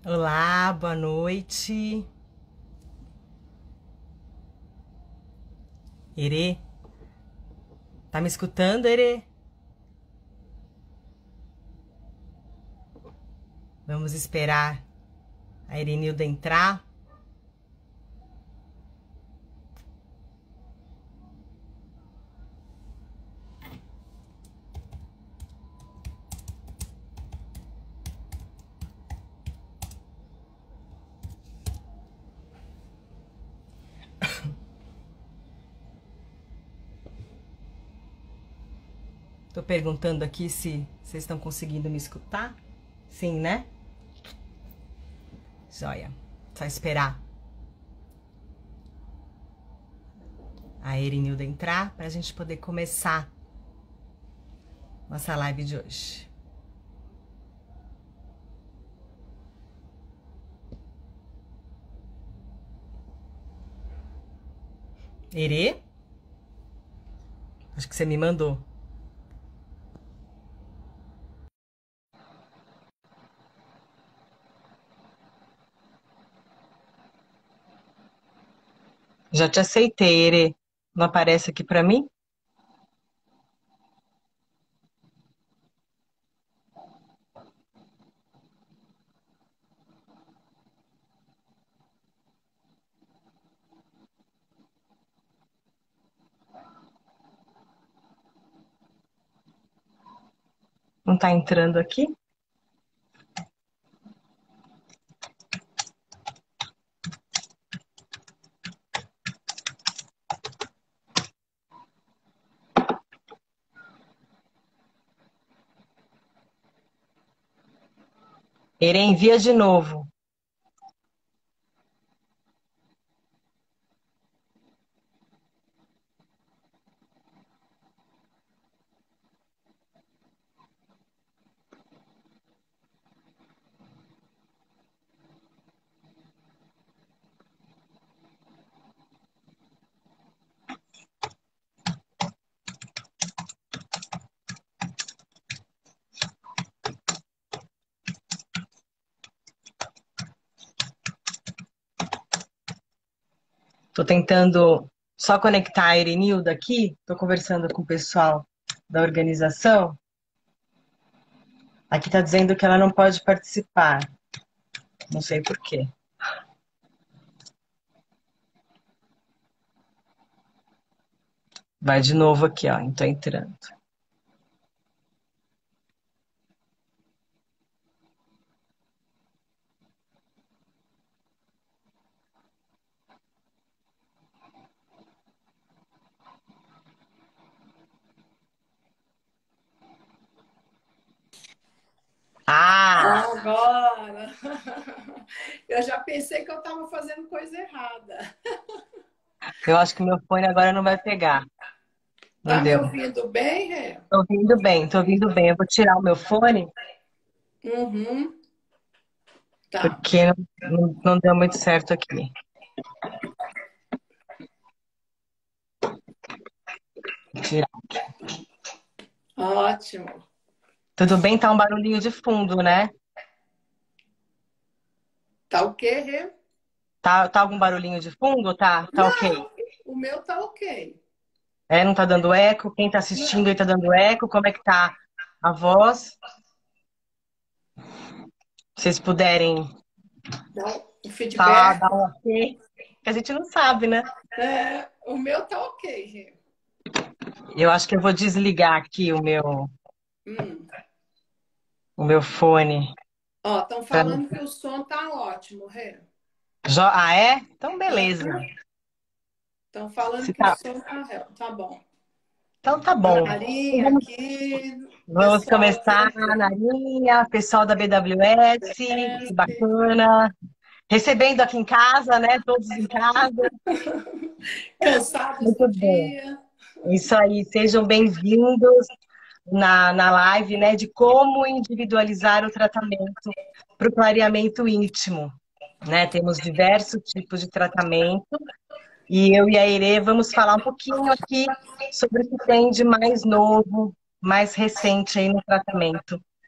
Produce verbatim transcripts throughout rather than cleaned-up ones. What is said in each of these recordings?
Olá, boa noite. Erê? Tá me escutando, Erê? Vamos esperar a Erenilda entrar. Tô perguntando aqui se vocês estão conseguindo me escutar. Sim, né? Joia. Só esperar a Erenilda entrar para a gente poder começar nossa live de hoje. Erê? Acho que você me mandou. Já te aceitei, Erê. Não aparece aqui para mim? Não tá entrando aqui? Erê, envia de novo. Tô tentando só conectar a Erenilda aqui. Tô conversando com o pessoal da organização. Aqui tá dizendo que ela não pode participar. Não sei por quê. Vai de novo aqui, ó. Tô entrando. Ah! Agora! Eu já pensei que eu estava fazendo coisa errada. Eu acho que meu fone agora não vai pegar. Não Tá me deu. ouvindo bem, Rê? Tô ouvindo bem, tô ouvindo bem. Eu vou tirar o meu fone, Uhum. Tá. porque não, não deu muito certo aqui. Vou tirar. Ótimo. Tudo bem? Tá um barulhinho de fundo, né? Tá o quê, Rê? Tá, tá algum barulhinho de fundo? Tá, tá ok. Não, o meu tá ok. É, não tá dando eco? Quem tá Não, assistindo aí tá dando eco? Como é que tá a voz? Se vocês puderem não, o falar, feedback. dar um ok, que a gente não sabe, né? É, o meu tá ok, Rê. Eu acho que eu vou desligar aqui o meu, Hum. o meu fone. Ó, estão Pra... falando que o som tá ótimo, Rê. Jo- Ah, é? Então, beleza. Estão falando Se que o tá... som tá, tá bom. Então, tá A bom. Então, Narinha vamos, aqui, vamos pessoal aqui começar na entrando. linha, pessoal da B W S, que bacana. Recebendo aqui em casa, né? Todos em casa. Cansados Muito do bom. dia. Isso aí, sejam bem-vindos na, na live, né, de como individualizar o tratamento para o clareamento íntimo, né? Temos diversos tipos de tratamento e eu e a Irê vamos falar um pouquinho aqui sobre o que tem de mais novo, mais recente aí no tratamento.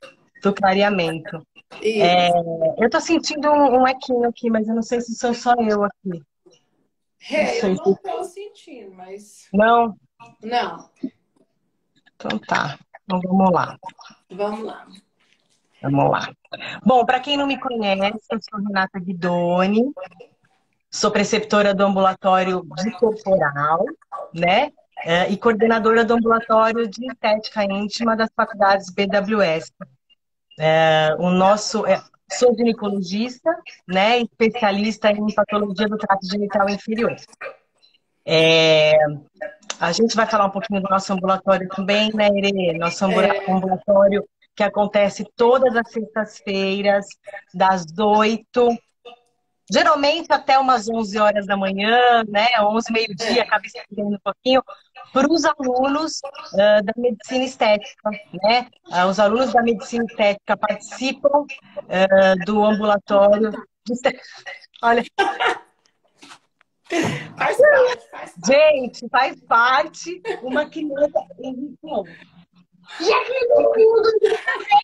do clareamento. É, Isso. eu tô sentindo um, um equinho aqui, mas eu não sei se sou só eu aqui. Não É, eu sei não se... tô sentindo, mas... Não? Não, Então tá. Então vamos lá. vamos lá. Vamos lá. Bom, para quem não me conhece, eu sou Renata Guidoni, sou preceptora do ambulatório de corporal, né? É, e coordenadora do ambulatório de estética íntima das faculdades B W S. É, o nosso, é, sou ginecologista, né? Especialista em patologia do trato genital inferior. É, a gente vai falar um pouquinho do nosso ambulatório também, né, Irê? Nosso É, ambulatório que acontece todas as sextas-feiras, das oito, geralmente até umas onze horas da manhã, né? onze, meio-dia, é. acaba estendendo um pouquinho, para os alunos uh, da medicina estética, né? Uh, os alunos da medicina estética participam uh, do ambulatório de estética. Olha, Faz parte, faz parte. gente, faz parte uma criança irritou. Já acredito tudo.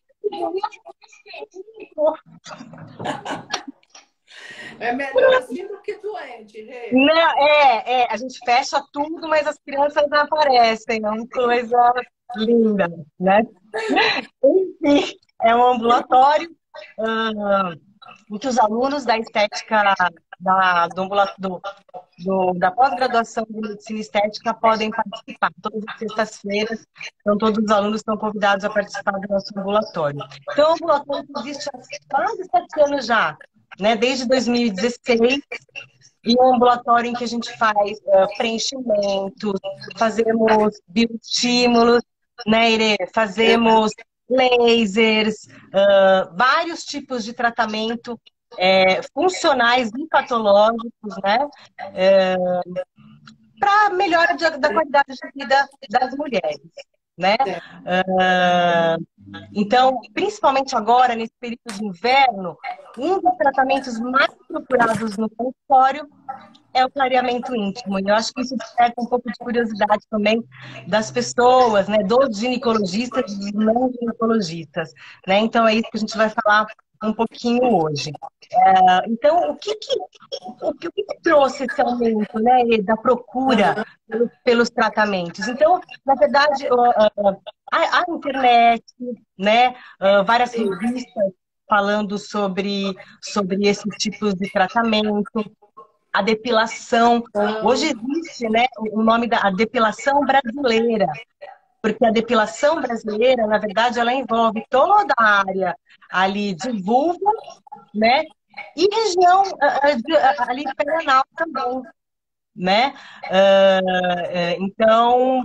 É melhor assim do que doente, Rê. Não, é, é, a gente fecha tudo, mas as crianças aparecem, é uma coisa linda, né? Enfim, é um ambulatório ah, em que os alunos da estética da, do, ambula- do, do- da pós-graduação de medicina estética podem participar. Todas as sextas-feiras, então todos os alunos estão convidados a participar do nosso ambulatório. Então, o ambulatório existe há quase sete anos já, né? Desde dois mil e dezesseis. E um ambulatório em que a gente faz uh, preenchimentos, fazemos bioestímulos, né, Irê? Fazemos lasers, uh, vários tipos de tratamento é, funcionais e patológicos, né? É, para melhora de, da qualidade de vida das mulheres, né? É, Uh, então, principalmente agora, nesse período de inverno, um dos tratamentos mais procurados no consultório é o clareamento íntimo. E eu acho que isso desperta um pouco de curiosidade também das pessoas, né? Dos ginecologistas e dos não ginecologistas, né? Então é isso que a gente vai falar um pouquinho hoje. Uh, então, o que que, o que, o que que trouxe esse aumento, né, da procura pelos, pelos tratamentos? Então, na verdade, uh, uh, a, a internet, né? Uh, várias revistas falando sobre, sobre esses tipos de tratamento, a depilação. Hoje existe, né, o nome da a depilação brasileira, porque a depilação brasileira, na verdade, ela envolve toda a área ali de vulva, né, e região uh, de, uh, ali perianal também, né? Uh, uh, então,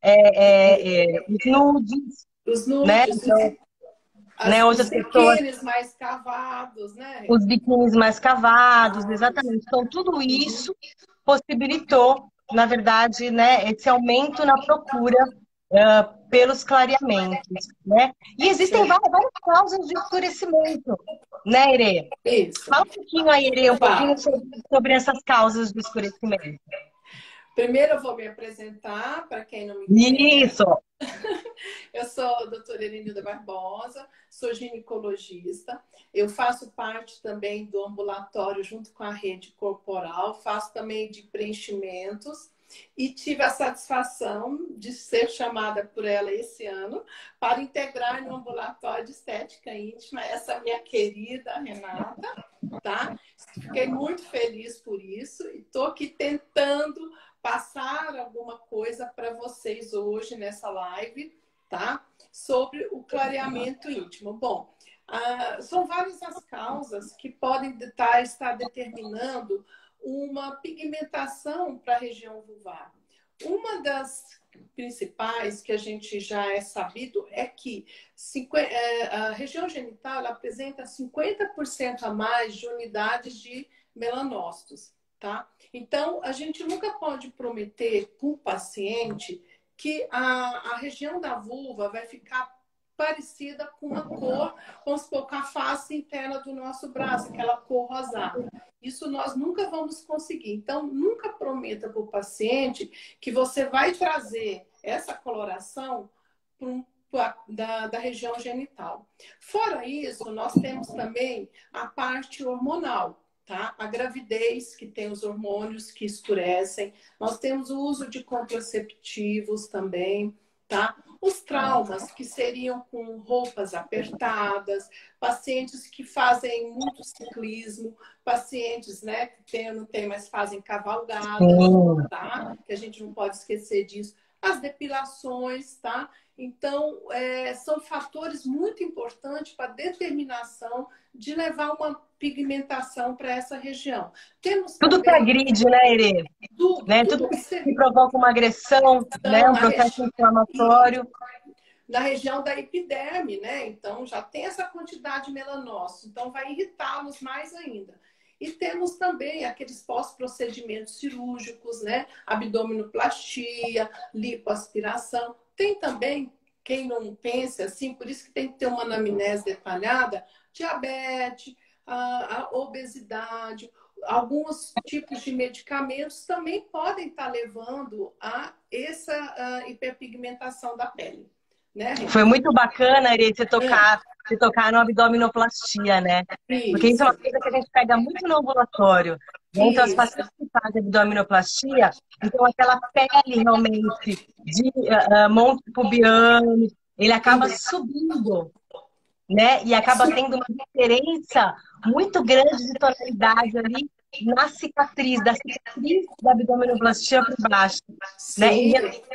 é, é, é, os nudes, os né? nudes, os, Então, né, as- hoje os as pessoas, biquínis mais cavados, né, Rê? os biquínis mais cavados, exatamente. Então, tudo isso possibilitou, na verdade, né, esse aumento na procura uh, pelos clareamentos, né? E existem Certo. várias, várias causas de escurecimento, né, Irê? Isso. Fala um pouquinho aí, Irê, um pouquinho Fala. sobre, sobre essas causas do escurecimento. Primeiro eu vou me apresentar, para quem não me conhece. Isso! Eu sou a doutora Elenilda Barbosa, sou ginecologista. Eu faço parte também do ambulatório junto com a rede corporal, faço também de preenchimentos e tive a satisfação de ser chamada por ela esse ano para integrar no ambulatório de estética íntima essa minha querida Renata, tá? Fiquei muito feliz por isso e estou aqui tentando passar alguma coisa para vocês hoje nessa live, tá? Sobre o clareamento íntimo. Bom, ah, são várias as causas que podem tá, estar determinando uma pigmentação para a região vulvar. Uma das principais que a gente já é sabido é que a região genital ela apresenta cinquenta por cento a mais de unidades de melanócitos, tá? Então, a gente nunca pode prometer para o paciente que a, a região da vulva vai ficar parecida com uma cor, vamos supor, com a face interna do nosso braço, aquela cor rosada. Isso nós nunca vamos conseguir. Então, nunca prometa para o paciente que você vai trazer essa coloração para um da, da região genital. Fora isso, nós temos também a parte hormonal. Tá? A gravidez, que tem os hormônios que escurecem. Nós temos o uso de contraceptivos também, tá? Os traumas, que seriam com roupas apertadas, pacientes que fazem muito ciclismo, pacientes, né, que tem, não tem, mas fazem cavalgada, tá? Que a gente não pode esquecer disso. As depilações, tá? Então, é, são fatores muito importantes para a determinação de levar uma pigmentação para essa região. Temos tudo que agride, né, Irê? Tudo, né? tudo, tudo que, que provoca uma agressão, né? Um processo região, inflamatório. Na região da epiderme, né? Então, já tem essa quantidade de melanócitos, então vai irritá-los mais ainda. E temos também aqueles pós-procedimentos cirúrgicos, né? Abdominoplastia, lipoaspiração. Tem também, quem não pensa assim, por isso que tem que ter uma anamnese detalhada, diabetes, a, a obesidade, alguns tipos de medicamentos também podem estar levando a essa a hiperpigmentação da pele. Né? Foi muito bacana, Irê, você tocar, é. você tocar no abdominoplastia, né? Isso. Porque isso é uma coisa que a gente pega muito no ambulatório. Né? Então, as pacientes que fazem abdominoplastia, então aquela pele realmente de uh, monte pubiano, ele acaba Sim. subindo, né? E acaba tendo uma diferença muito grande de tonalidade ali na cicatriz, da cicatriz da abdominoplastia por baixo. Né? E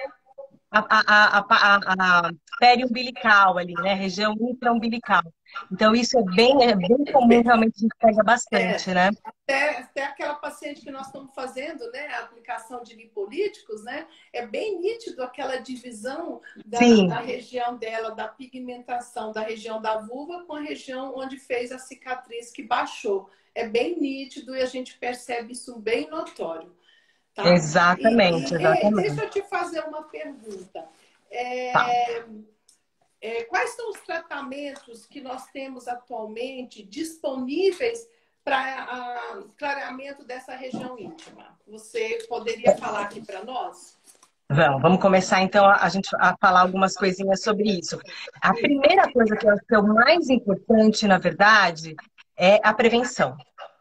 a, a, a, a, a pele umbilical ali, né? Região intraumbilical. Então, isso é bem, é bem comum, realmente a gente pega bastante, é, né? Até, até aquela paciente que nós estamos fazendo, né? A aplicação de lipolíticos, né? É bem nítido aquela divisão da, da região dela, da pigmentação, da região da vulva com a região onde fez a cicatriz que baixou. É bem nítido e a gente percebe isso bem notório. Tá? Exatamente, e, e, exatamente. Deixa eu te fazer uma pergunta. É, tá. é, quais são os tratamentos que nós temos atualmente disponíveis para clareamento dessa região íntima? Você poderia falar aqui para nós? Vamos, vamos começar então a, a gente a falar algumas coisinhas sobre isso. A primeira coisa que eu acho que é o mais importante, na verdade, é a prevenção.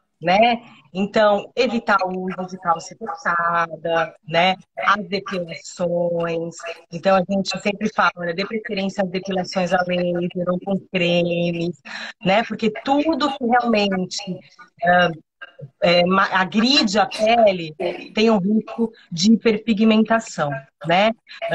Né? Então, evitar o uso de calça fechada, né? As depilações. Então, a gente sempre fala, né? Dê preferência às depilações a laser ou com cremes, né? Porque tudo que realmente uh, é, agride a pele tem um risco de hiperpigmentação, né?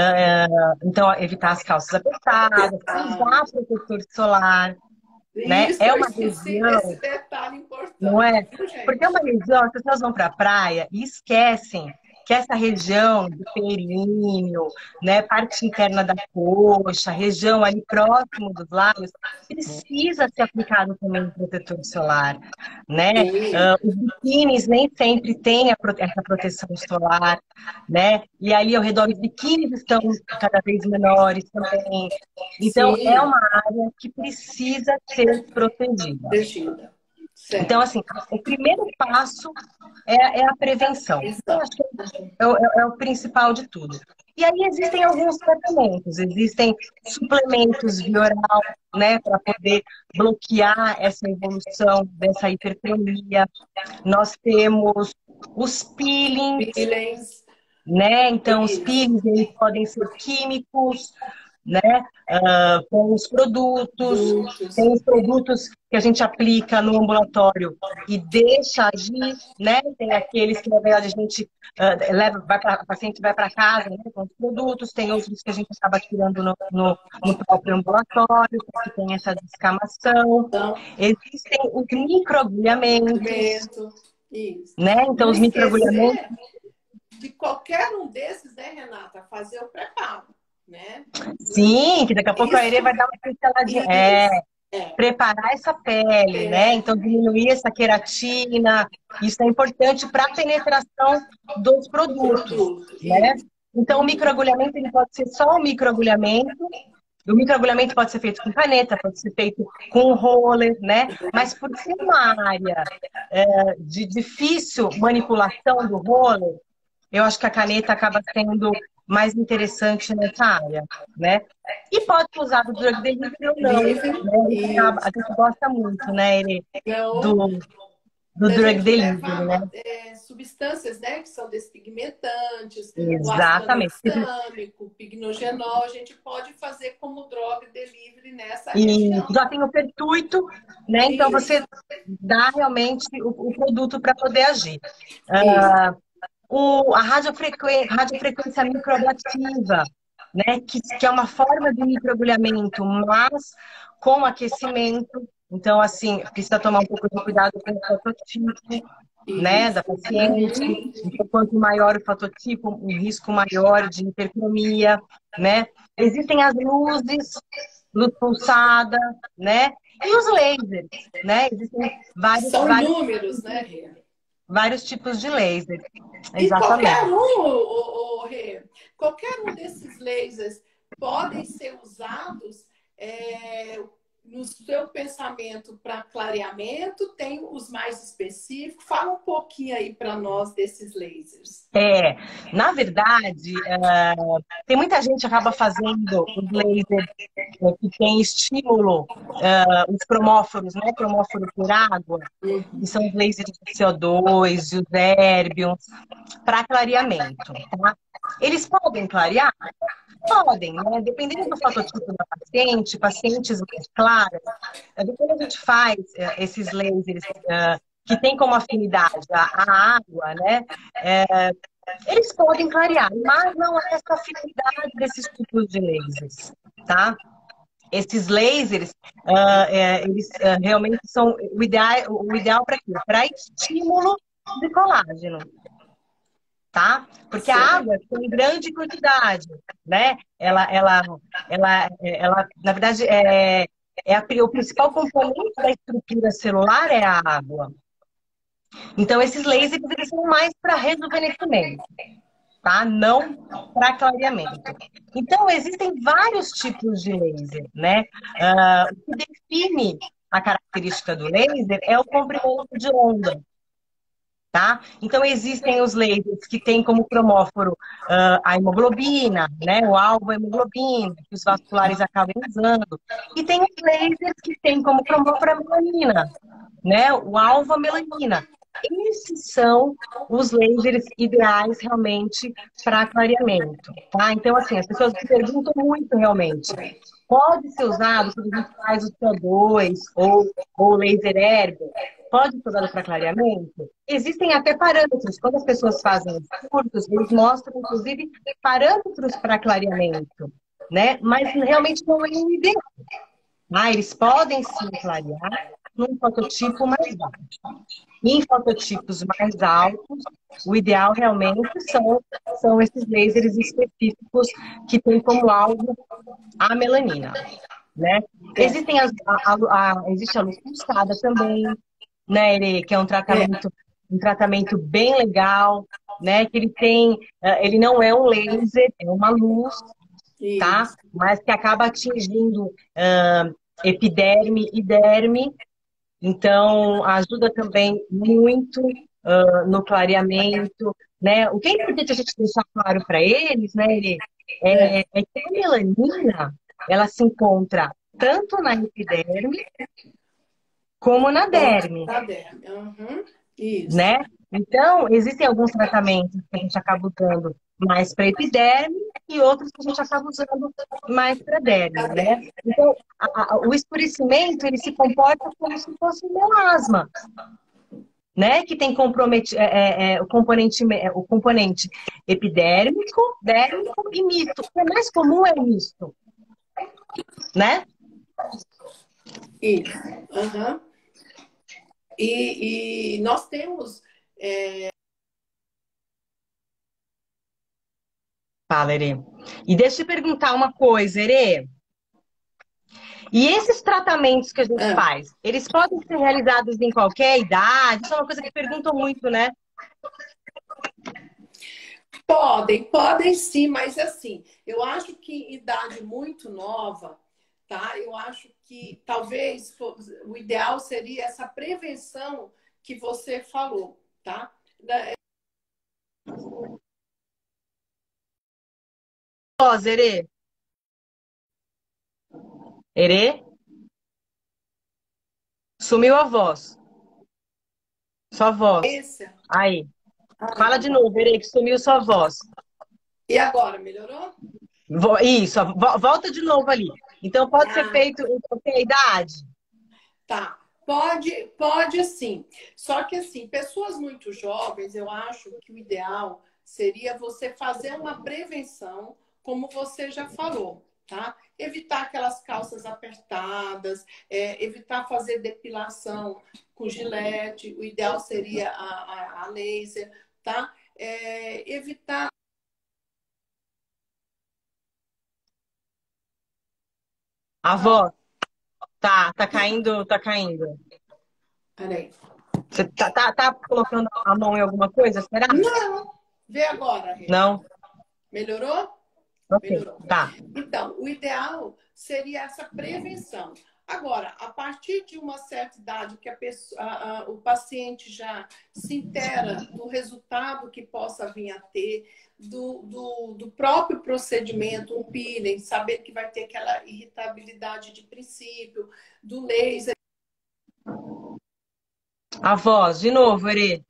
Uh, então, evitar as calças apertadas, usar protetor solar. Né? Isso, é uma região, esse detalhe importante. Não é? Porque é uma região, as pessoas vão para a praia e esquecem que essa região do períneo, né, parte interna da coxa, região ali próximo dos lábios, precisa ser aplicado também protetor solar, né? Uh, os biquínis nem sempre têm a prote essa proteção solar, né? E ali ao redor os biquínis estão cada vez menores também. Então, Sim. é uma área que precisa ser protegida. Protegida. Certo. Então, assim, o primeiro passo é, é a prevenção. Então, acho que é o, é o principal de tudo. E aí existem alguns tratamentos, existem suplementos via oral, né, para poder bloquear essa evolução dessa hipertremia. Nós temos os peelings, peelings. né? Então, os peelings eles podem ser químicos, né? Uh, com os produtos, produtos, tem os produtos que a gente aplica no ambulatório e deixa agir, né? Tem aqueles que na verdade a gente uh, leva, vai pra, a paciente vai para casa, né, com os produtos, tem outros que a gente acaba tirando no, no, no próprio ambulatório, que tem essa descamação. Então, existem os microagulhamentos, isso. né? Então, Não os microagulhamentos de qualquer um desses, né, Renata, fazer o preparo. Né? Sim, que daqui a pouco isso, a Irê vai dar uma pinceladinha. É, é, preparar essa pele, é. né? Então, diminuir essa queratina. Isso é importante para a penetração dos produtos, Produto, né? Isso. Então, o microagulhamento ele pode ser só um microagulhamento. O microagulhamento pode ser feito com caneta, pode ser feito com roller, né? Mas por ser uma área é, de difícil manipulação do roller, eu acho que a caneta acaba sendo mais interessante nessa área, né? E pode ser usado o drug delivery ou não, Livre, né? A gente, acaba- a isso. gente gosta muito, né, ele, Não, do, do da drug gente delivery, levar né? ma- é, substâncias, né, que são despigmentantes, o ácido Exatamente. tranexâmico, o pignogenol, a gente pode fazer como drug delivery nessa E região. já tem o pertuito, né? Então você Isso, dá realmente o, o produto para poder agir. isso, Ah, o, a radiofrequ... radiofrequência microablativa, né? Que, que é uma forma de microagulhamento, mas com aquecimento. Então, assim, precisa tomar um pouco de cuidado com o fototipo, né, da isso. paciente. Uhum. Então, quanto maior o fototipo, um risco maior de hipercromia, né? Existem as luzes, luz pulsada, né? E os lasers, né? Existem vários, São vários, inúmeros, né, Rê? vários tipos de laser. E qualquer Exatamente. um, o, o, Rê, qualquer um desses lasers podem ser usados é, no seu pensamento para clareamento, tem os mais específicos. Fala um pouquinho aí para nós desses lasers. É, na verdade, é, tem muita gente que acaba fazendo os lasers é, que tem estímulo, é, os cromóforos, né? Cromóforo por água, que são os lasers de C O dois, de os érbions, para clareamento, tá? Eles podem clarear? Podem, né? Dependendo do fototipo da paciente, pacientes mais claras, é, quando a gente faz é, esses lasers é, que tem como afinidade a, a água, né? É, eles podem clarear, mas não é essa afinidade desses tipos de lasers, tá? Esses lasers, ah, é, eles ah, realmente são o ideal, o ideal para quê? Para estímulo de colágeno, tá? Porque a Certo. água tem grande quantidade, né? Ela, ela, ela, ela, na verdade, é, é a, o principal componente da estrutura celular é a água. Então, esses lasers, eles são mais para rejuvenescimento, tá? Não para clareamento. Então, existem vários tipos de laser, né? Ah, o que define a característica do laser é o comprimento de onda, tá? Então, existem os lasers que têm como cromóforo ah, a hemoglobina, né? O alvo é a hemoglobina, que os vasculares acabam usando. E tem os lasers que têm como cromóforo a melanina, né? O alvo a melanina. Esses são os lasers ideais realmente para clareamento, tá? Então, assim, as pessoas me perguntam muito realmente. Pode ser usado quando a gente faz o C O dois ou o laser ergo? Pode ser usado para clareamento? Existem até parâmetros. Quando as pessoas fazem os cursos, eles mostram, inclusive, parâmetros para clareamento, né? Mas realmente não é o ideal. Ah, eles podem sim clarear num fototipo mais baixo. Em fototipos mais altos, o ideal realmente são, são esses lasers específicos que têm como alvo a melanina, né? Existem as, a, a, a, existe a luz pulsada também, né, Ere, que é um É, tratamento, um tratamento bem legal, né? Que ele tem, eh, ele não é um laser, é uma luz, tá? isso. Mas que acaba atingindo ah, epiderme e derme, então ajuda também muito ah, no clareamento, né? O que é importante a gente deixar claro para eles, né, Ere, É. é, é que a melanina, ela se encontra tanto na epiderme como na Como derme, tá derme. Uhum. Isso. né? Então, existem alguns tratamentos que a gente acaba usando mais para epiderme e outros que a gente acaba usando mais para derme, Tá né? derme. Então, a- a- o escurecimento, ele se comporta como se fosse um melasma, né? Que tem comprometi- é, é, é, o, componente, é, o componente epidérmico, dérmico e misto. O que é mais comum é o misto, né? Isso. Uhum. E, e nós temos. Fala, Erê. E deixa eu te perguntar uma coisa, Erê. E esses tratamentos que a gente Ah, faz, eles podem ser realizados em qualquer idade? Isso é uma coisa que perguntam muito, né? podem, podem sim, mas assim, eu acho que em idade muito nova, tá? Eu acho que talvez o ideal seria essa prevenção que você falou, tá? voz, Erê. Erê? Sumiu a voz. Sua voz. Esse. Aí. Ah, Fala de novo, Erê, que sumiu sua voz. e agora, melhorou? Vo- Isso, vo- volta de novo ali. Então, pode ser Ah, feito em qualquer idade? tá. Pode, pode sim. Só que assim, pessoas muito jovens, eu acho que o ideal seria você fazer uma prevenção, como você já falou, tá? Evitar aquelas calças apertadas, é, evitar fazer depilação com gilete, o ideal seria a, a, a laser, tá? É, evitar. A voz? Tá, tá caindo, tá caindo. Peraí. Você tá, tá, tá colocando a mão em alguma coisa, será? Não! Vê agora, Rê. Não? Melhorou? Ok, Melhorou. tá. Então, o ideal seria essa prevenção. Agora, a partir de uma certa idade que a pessoa, a, a, o paciente já se intera do resultado que possa vir a ter, do, do, do próprio procedimento, um peeling, saber que vai ter aquela irritabilidade de princípio, do laser. A voz, de novo, Erê.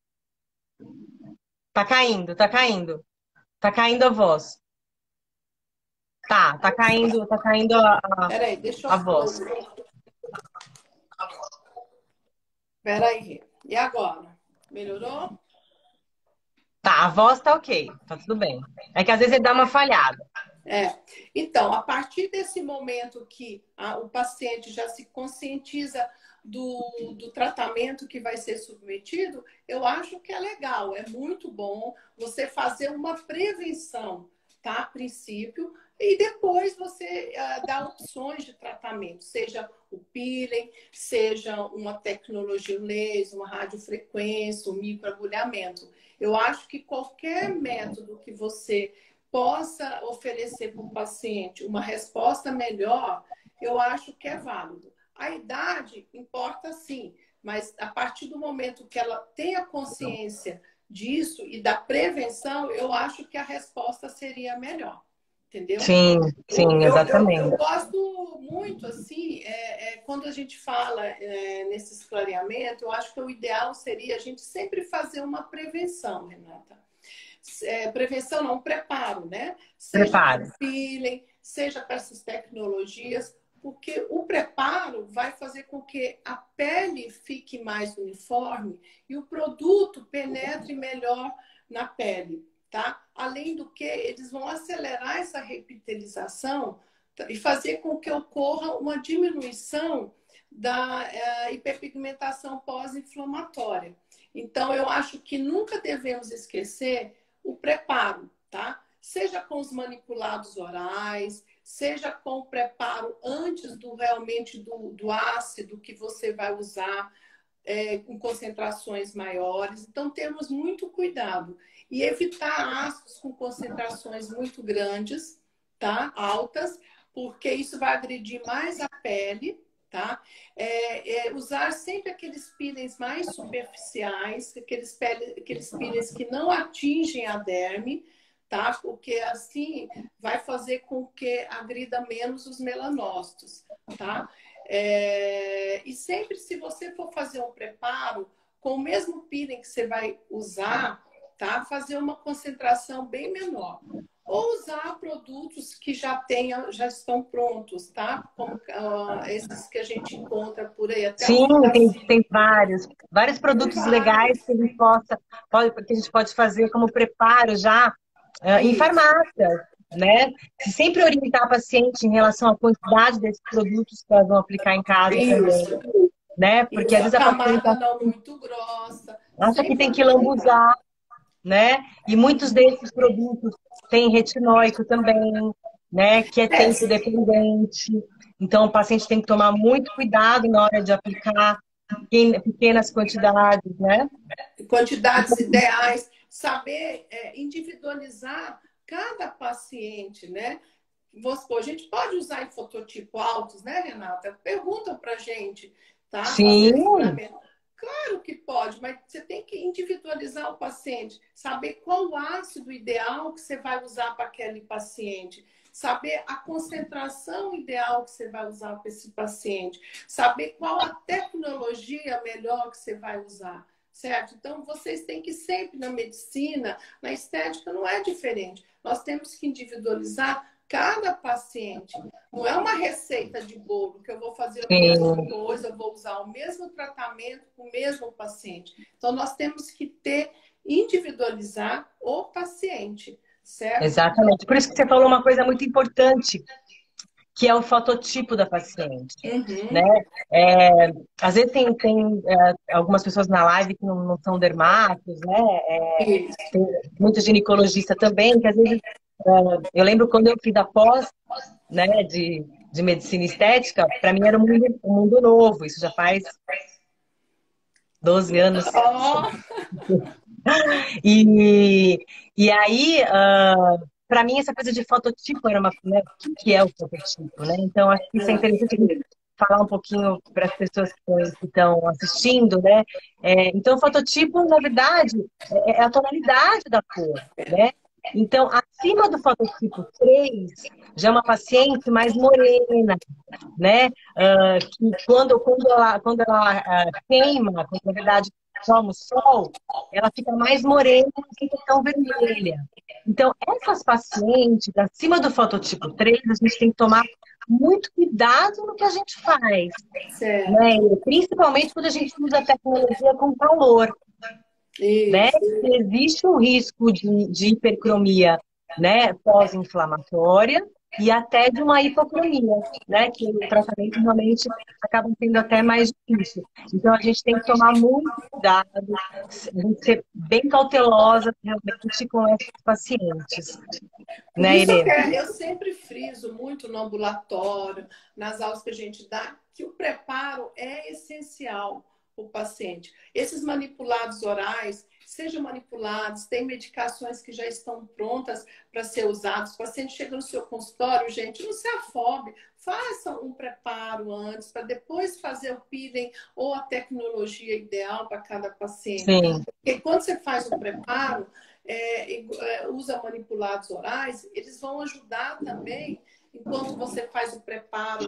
Tá caindo, tá caindo. Tá caindo a voz. Tá, tá caindo, tá caindo a, a, Peraí, deixa a eu pôr. voz. Peraí. E agora? Melhorou? Tá, a voz tá ok, tá tudo bem. É que às vezes ele dá uma falhada. É. Então, a partir desse momento que a, o paciente já se conscientiza do, do tratamento que vai ser submetido, eu acho que é legal, é muito bom você fazer uma prevenção, tá? A princípio, e depois você uh, dá opções de tratamento, seja o peeling, seja uma tecnologia laser, uma radiofrequência, um microagulhamento. Eu acho que qualquer método que você possa oferecer para o paciente uma resposta melhor, eu acho que é válido. A idade importa sim, mas a partir do momento que ela tenha consciência disso e da prevenção, eu acho que a resposta seria melhor, entendeu? Sim, Eu, sim, eu, eu, eu exatamente. gosto muito, assim, é, é, quando a gente fala é, nesse clareamento, eu acho que o ideal seria a gente sempre fazer uma prevenção, Renata. É, prevenção não, preparo, né? Seja para Preparo. o peeling, seja para essas tecnologias, porque o preparo vai fazer com que a pele fique mais uniforme e o produto penetre melhor na pele, tá? Além do que, eles vão acelerar essa repitelização e fazer com que ocorra uma diminuição da é, hiperpigmentação pós-inflamatória. Então, eu acho que nunca devemos esquecer o preparo, tá? Seja com os manipulados orais, seja com o preparo antes do realmente do, do ácido que você vai usar, é, com concentrações maiores. Então, temos muito cuidado. E evitar ácidos com concentrações muito grandes, tá? Altas, porque isso vai agredir mais a pele, tá? É, é, usar sempre aqueles peelings mais superficiais, aqueles, pele, aqueles peelings que não atingem a derme, tá? Porque assim vai fazer com que agrida menos os melanócitos, tá? É, e sempre, se você for fazer um preparo, com o mesmo peeling que você vai usar, tá? Fazer uma concentração bem menor. Ou usar produtos que já tenham, já estão prontos, tá? Como uh, esses que a gente encontra por aí, até o Sim, tem, Vitacil. tem vários, vários Tem produtos legais vários. que a gente possa, pode, que a gente pode fazer como preparo já eh, em Isso. farmácias, né? Se sempre orientar a paciente em relação à quantidade desses produtos que elas vão aplicar em casa também, Isso. né? Porque às Isso. A vezes a paciente camada não muito grossa. acha que Sempre tem que orientar. lambuzar, né? E muitos desses produtos têm retinóico também, né? Que é É, tempo dependente. Então, o paciente tem que tomar muito cuidado na hora de aplicar pequenas quantidades, né? quantidades ideais, saber é, individualizar cada paciente, né? Você, a gente pode usar em fototipo altos, né, Renata? Perguntam para gente, tá? Sim, Fazer livramento. Claro que pode, mas você tem que individualizar o paciente, saber qual o ácido ideal que você vai usar para aquele paciente, saber a concentração ideal que você vai usar para esse paciente, saber qual a tecnologia melhor que você vai usar, certo? Então, vocês têm que sempre, na medicina, na estética, não é diferente. Nós temos que individualizar cada paciente. Não é uma receita de bolo que eu vou fazer a mesma coisa, eu vou usar o mesmo tratamento com o mesmo paciente. Então, nós temos que ter, individualizar o paciente, certo? Exatamente. Por isso que você falou uma coisa muito importante, que é o fototipo da paciente, Uhum. né? É, às vezes tem, tem é, algumas pessoas na live que não, não são dermatos, né? É, tem muitos ginecologistas também, que às vezes... É, eu lembro quando eu fiz a pós, né, de, de medicina estética, para mim era um mundo, um mundo novo, isso já faz doze anos. Oh. E, e aí... Uh, para mim, essa coisa de fototipo era uma... Né, o que, que é o fototipo, né? Então, acho que isso é interessante falar um pouquinho para as pessoas que estão assistindo, né? É, então, o fototipo, na verdade, é, é a tonalidade da cor, né? Então, acima do fototipo três, já é uma paciente mais morena, né? Uh, que quando, quando ela, quando ela uh, queima, quando na verdade toma o sol, ela fica mais morena, não fica tão vermelha. Então, essas pacientes, acima do fototipo três, a gente tem que tomar muito cuidado no que a gente faz. Né? Principalmente quando a gente usa a tecnologia com calor. Né? Existe um risco de, de hipercromia, né? Pós-inflamatória e até de uma hipocromia, né? Que o tratamento realmente acaba sendo até mais difícil. Então a gente tem que tomar muito cuidado, ser bem cautelosa realmente com esses pacientes. Né, Isso é, eu sempre friso muito no ambulatório, nas aulas que a gente dá, que o preparo é essencial para o paciente. Esses manipulados orais, sejam manipulados, tem medicações que já estão prontas para ser usadas. O paciente chega no seu consultório, gente, não se afobe, faça um preparo antes, para depois fazer o peeling ou a tecnologia ideal para cada paciente. Sim. Porque quando você faz o preparo, é, é, usa manipulados orais, eles vão ajudar também, enquanto você faz o preparo,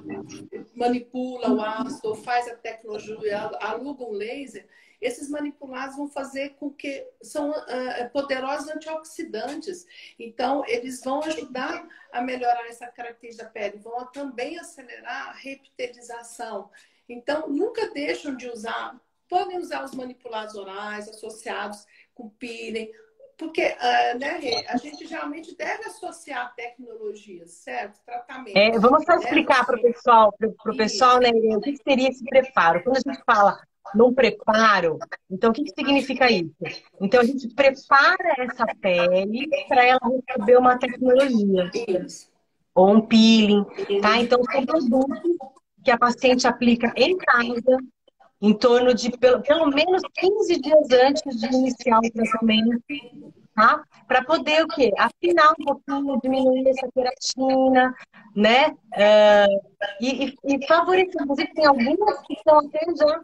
manipula o ácido, ou faz a tecnologia, aluga um laser, esses manipulados vão fazer com que são uh, poderosos antioxidantes. Então, eles vão ajudar a melhorar essa característica da pele, vão também acelerar a repitelização. Então, nunca deixam de usar, podem usar os manipulados orais associados com peeling, porque uh, né, a gente geralmente deve associar tecnologias, certo? Tratamento. É, vamos só explicar né? para o pessoal, para o pessoal, né, o que seria esse preparo. Quando a gente fala num preparo, então o que, que significa isso? Então a gente prepara essa pele para ela receber uma tecnologia. Isso. Ou um peeling, tá? Então são produtos que a paciente aplica em casa, em torno de pelo, pelo menos quinze dias antes de iniciar o tratamento, tá? Para poder o quê? Afinar um pouquinho, diminuir essa queratina, né? Uh, e, e favorecer, inclusive tem algumas que são até já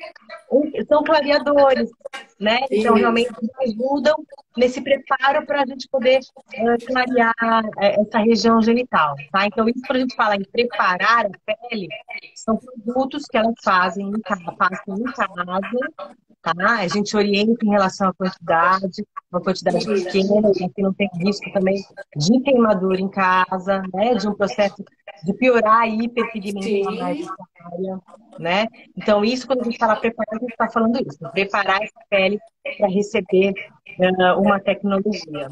são clareadores, né? Então realmente ajudam nesse preparo para a gente poder uh, clarear uh, essa região genital, tá? Então isso quando a gente fala em preparar a pele, são produtos que elas fazem em casa, passam em casa, tá? A gente orienta em relação à quantidade, uma quantidade pequena, que não tem risco também de queimadura em casa, né? De um processo de piorar a hiperpigmentação mais área, né? Então, isso, quando a gente fala preparar, a gente está falando isso, preparar essa pele para receber uh, uma tecnologia.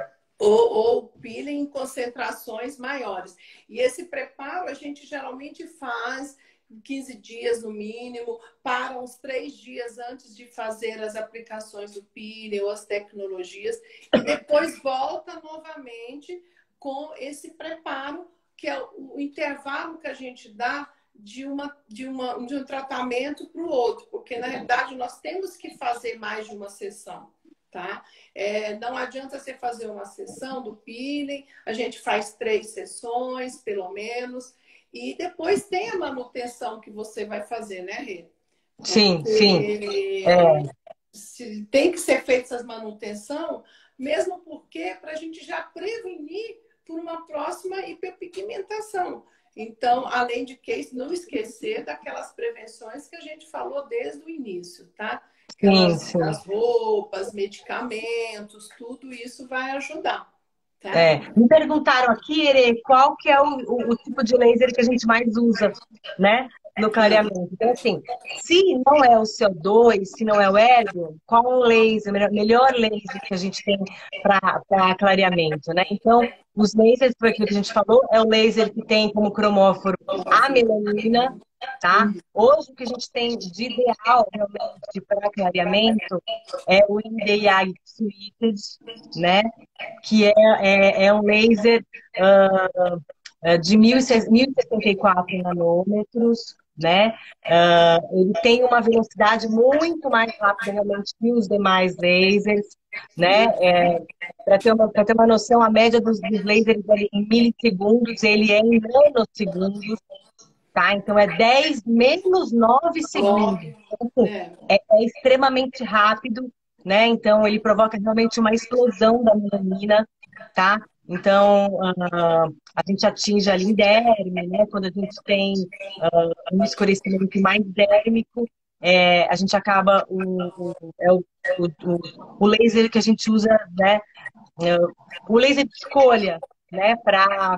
Ou, ou peeling em concentrações maiores. E esse preparo a gente geralmente faz quinze dias no mínimo, para uns três dias antes de fazer as aplicações do peeling ou as tecnologias, e depois volta novamente com esse preparo, que é o intervalo que a gente dá de, uma, de, uma, de um tratamento para o outro, porque na realidade nós temos que fazer mais de uma sessão. Tá? É, não adianta você fazer uma sessão do peeling, a gente faz três sessões, pelo menos, e depois tem a manutenção que você vai fazer, né, Rê? Sim, Porque sim. É. se tem que ser feita essa manutenção, mesmo porque para a gente já prevenir por uma próxima hiperpigmentação. Então, além de que não esquecer daquelas prevenções que a gente falou desde o início, tá? Aquelas, Sim, sim. as roupas, medicamentos, tudo isso vai ajudar. Tá? É, me perguntaram aqui, Ere, qual que é o, o, o tipo de laser que a gente mais usa, né, no clareamento. Então, assim, se não é o C O dois, se não é o hélio, qual o laser, melhor, melhor laser que a gente tem para clareamento, né? Então, os lasers, por aquilo que a gente falou, é o laser que tem como cromóforo a melanina, tá? Hoje, o que a gente tem de ideal, realmente, para clareamento é o I D I A Suited, né? Que é, é, é um laser uh, de mil e sessenta e quatro nanômetros, né? Uh, ele tem uma velocidade muito mais rápida realmente que os demais lasers, né? É, para ter, uma, ter uma noção, a média dos, dos lasers ali, em milissegundos, ele é em nanosegundos, tá? Então é dez menos nove segundos. Então, é, é extremamente rápido, né? Então ele provoca realmente uma explosão da melanina, tá? Então uh, a gente atinge ali em derme, né? Quando a gente tem uh, um escurecimento mais dérmico, é, a gente acaba o, o, é o, o, o laser que a gente usa, né? O laser de escolha, né? Para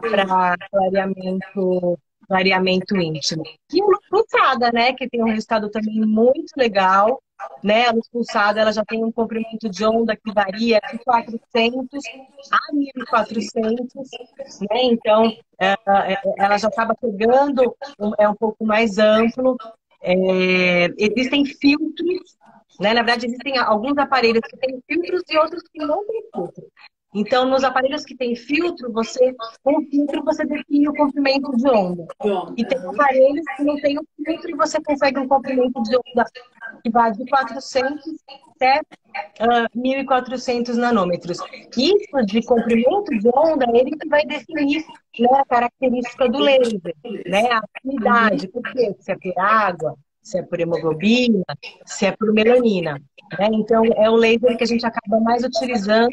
clareamento clareamento íntimo. E a luz pulsada, né, que tem um resultado também muito legal, né? A luz pulsada, ela já tem um comprimento de onda que varia de quatrocentos a mil e quatrocentos, né? Então, ela já acaba pegando, é um pouco mais amplo. É, existem filtros, né? Na verdade, existem alguns aparelhos que têm filtros e outros que não têm filtro. Então, nos aparelhos que tem filtro, você, com o filtro, você define o comprimento de onda. E tem aparelhos que não tem o filtro e você consegue um comprimento de onda que vai de quatrocentos até uh, mil e quatrocentos nanômetros. Isso de comprimento de onda é ele que vai definir, né, a característica do laser, né, a afinidade. Por quê? Se é por água, se é por hemoglobina, se é por melanina. Né? Então, é o laser que a gente acaba mais utilizando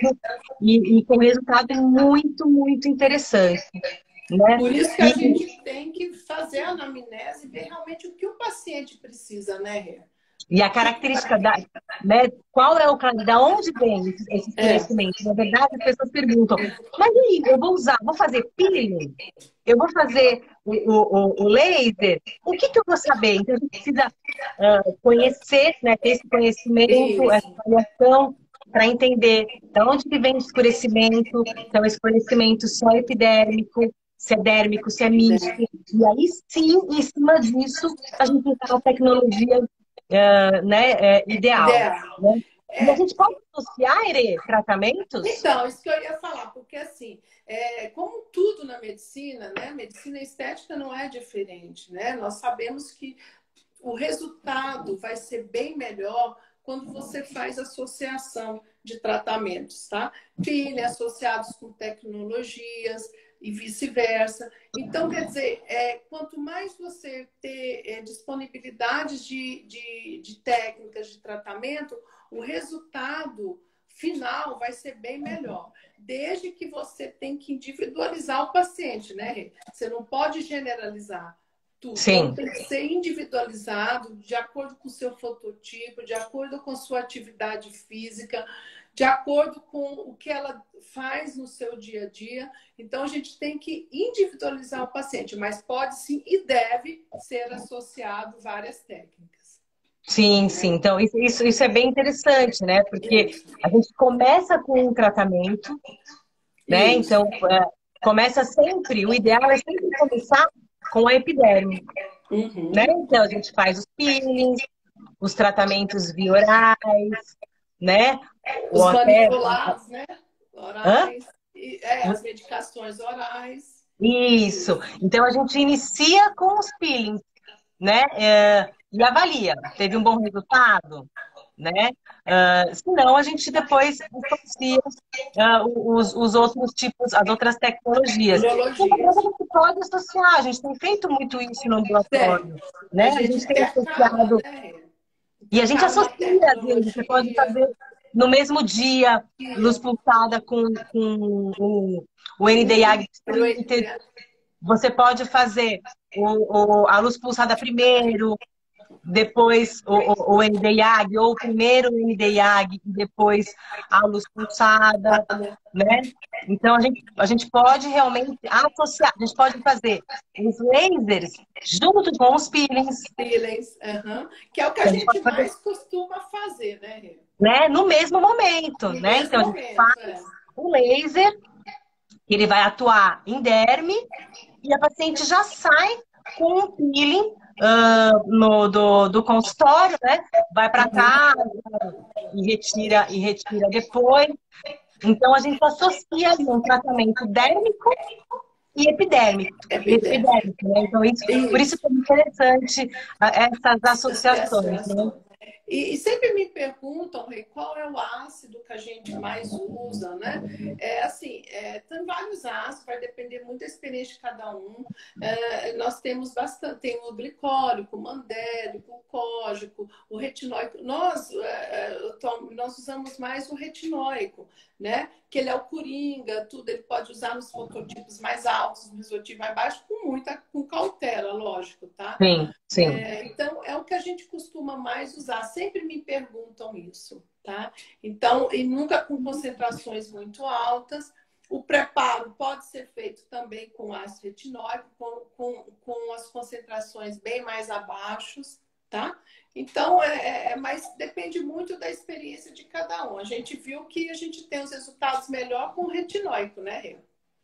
e, e com resultado muito, muito interessante. Né? Por isso que a e... gente tem que fazer a anamnese e ver realmente o que o paciente precisa, né, Rê? E a característica da, né, qual é o da onde vem esse, esse escurecimento? É. Na verdade, as pessoas perguntam, mas aí, eu vou usar, vou fazer peeling? Eu vou fazer o, o, o laser? O que, que eu vou saber? Então, a gente precisa uh, conhecer, né, ter esse conhecimento, Isso. essa avaliação, para entender de onde que vem o escurecimento. Então, esse escurecimento só epidérmico, se é dérmico, se é misto. E aí, sim, em cima disso, a gente tem a tecnologia Uh, né, é, ideal. ideal. Né? É. E a gente pode associar, Ere, tratamentos? Então, isso que eu ia falar, porque assim, é, como tudo na medicina, né, medicina estética não é diferente, né? Nós sabemos que o resultado vai ser bem melhor quando você faz associação de tratamentos, tá? Peeling associados com tecnologias e vice-versa. Então, quer dizer, é, quanto mais você ter é, disponibilidade de, de, de técnicas de tratamento, o resultado final vai ser bem melhor. Desde que você tem que individualizar o paciente, né? Você não pode generalizar tudo. Sim. Então, tem que ser individualizado, de acordo com o seu fototipo, de acordo com a sua atividade física, de acordo com o que ela faz no seu dia a dia. Então, a gente tem que individualizar o paciente, mas pode sim e deve ser associado várias técnicas. Sim, sim. Então, isso, isso, isso é bem interessante, né? Porque a gente começa com um tratamento, né? Isso. Então, é, começa sempre, o ideal é sempre começar com a epiderme. Uhum. Né? Então, a gente faz os peelings, os tratamentos biorais, né? Os manipulados, até... né? Orais. E, é, as medicações orais. Isso. Então, a gente inicia com os peelings, né? É, e avalia. Teve um bom resultado? Né? Uh, senão, a gente depois associa uh, os, os outros tipos, as outras tecnologias. Então, a gente pode associar, a gente tem feito muito isso no ambulatório. Né? A gente, a gente tem associado... Né? E a gente Ficar uma associa, viu? Você pode tecnologia. fazer no mesmo dia, luz pulsada com, com o, o N D I Printed. Você pode fazer o, o, a luz pulsada primeiro, depois o, o, o N D I A G, ou primeiro o N D I A G e depois a luz pulsada, né? Então, a gente, a gente pode realmente associar, a gente pode fazer os lasers junto com os peelings. Peelings, uhum. Que é o que a A gente gente pode fazer, mais costuma fazer, né, Rê? né? No mesmo momento, No né? mesmo Então, a gente momento, é. faz o laser, ele vai atuar em derme, e a paciente já sai com um peeling uh, no, do, do consultório, né? Vai para casa e retira, e retira depois. Então, a gente associa ali um tratamento dérmico e epidérmico. Epidemia. epidérmico, né? Então, isso, por isso Isso. que é interessante ah, essas associações, né? Associações. E, e sempre me perguntam, Rei, qual é o ácido que a gente mais usa, né? É assim, é, tem vários ácidos, vai depender muito da experiência de cada um. É, nós temos bastante, tem o glicólico, o mandélico, o cógico, o retinóico. Nós, é, nós usamos mais o retinóico, né? Que ele é o coringa, tudo, ele pode usar nos fototipos mais altos, nos fototipos mais baixos, com muita, com cautela, lógico, tá? Sim, sim. É, então, é o que a gente costuma mais usar. Sempre me perguntam isso, tá? Então, e nunca com concentrações muito altas. O preparo pode ser feito também com ácido retinóico, com, com, com as concentrações bem mais abaixo, tá? Então, é, é, mas depende muito da experiência de cada um. A gente viu que a gente tem os resultados melhor com o retinóico, né, Rê?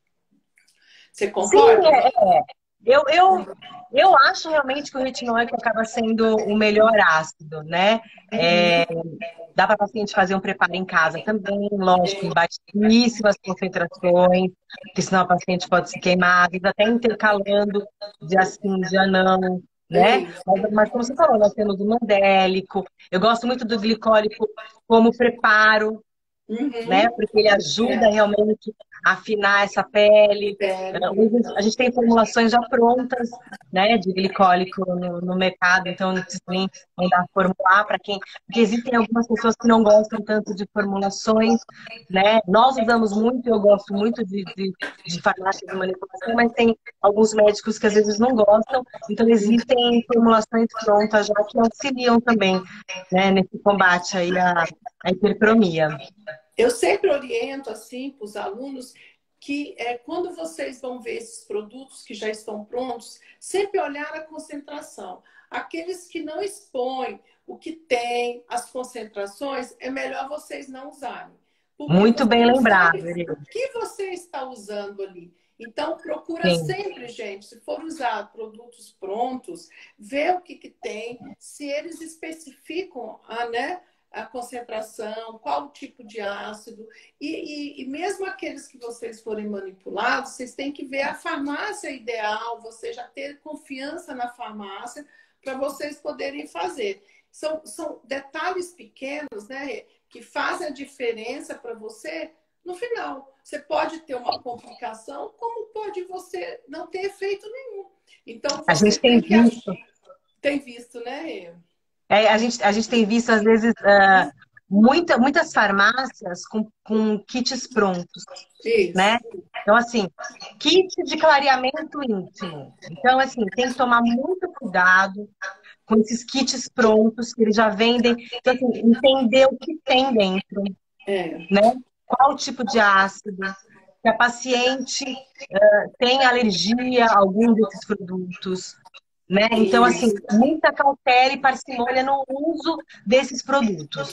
Você Sim, concorda? é, é. Eu, eu, eu acho realmente que o retinóico acaba sendo o melhor ácido, né? É, dá para a paciente fazer um preparo em casa também, lógico, em baixíssimas concentrações, porque senão a paciente pode se queimar, às vezes até intercalando dia sim, dia não, né? Isso. Mas, mas como você falou, nós temos o mandélico, eu gosto muito do glicólico como preparo, né? Uhum. Porque ele ajuda É. realmente a afinar essa pele. Pele. É, hoje a gente tem formulações já prontas, né, de glicólico no, no mercado, então não precisa nem mandar formular para quem. Porque existem algumas pessoas que não gostam tanto de formulações, né? Nós usamos muito, eu gosto muito de, de, de farmácia de manipulação, mas tem alguns médicos que às vezes não gostam, então existem formulações prontas já que auxiliam também, né, nesse combate aí à, à hipercromia. Eu sempre oriento assim para os alunos que é, quando vocês vão ver esses produtos que já estão prontos, sempre olhar a concentração. Aqueles que não expõem o que tem, as concentrações, é melhor vocês não usarem. Porque Muito você bem não lembrado, sabe Irene. o que você está usando ali. Então, procura Sim. sempre, gente, se for usar produtos prontos, ver o que, que tem, se eles especificam a, né, a concentração, qual o tipo de ácido. E, e, e mesmo aqueles que vocês forem manipulados, vocês têm que ver a farmácia ideal, você já ter confiança na farmácia para vocês poderem fazer. São, são detalhes pequenos, né, que fazem a diferença para você no final. Você pode ter uma complicação, como pode você não ter efeito nenhum. Então, A você gente tem tem que... visto. Tem visto, né, Rê? É, a gente, a gente tem visto, às vezes, uh, muita, muitas farmácias com, com kits prontos, Isso. né? Então, assim, kit de clareamento íntimo. Então, assim, tem que tomar muito cuidado com esses kits prontos que eles já vendem. Então, assim, entender o que tem dentro, É. né? Qual o tipo de ácido, se a paciente uh, tem alergia a algum desses produtos, né? Então, assim, muita cautela e parcimônia no uso desses produtos.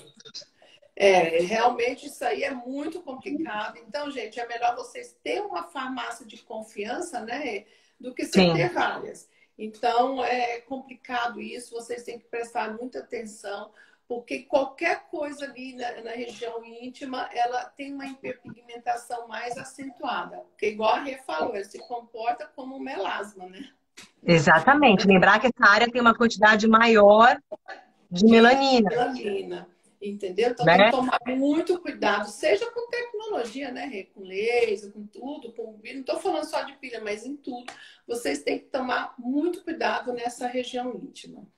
É, realmente isso aí é muito complicado. Então, gente, é melhor vocês terem uma farmácia de confiança, né, do que você Sim. ter várias. Então, é complicado isso, vocês têm que prestar muita atenção, porque qualquer coisa ali na, na região íntima, ela tem uma hiperpigmentação mais acentuada. Porque, igual a Rê falou, ela se comporta como um melasma, né? Exatamente. Lembrar que essa área tem uma quantidade maior de melanina. Melanina. Entendeu? Então tem que Né? tomar muito cuidado, seja com tecnologia, né, Rê? Com laser, com tudo, com... não estou falando só de pilha, mas em tudo. Vocês têm que tomar muito cuidado nessa região íntima.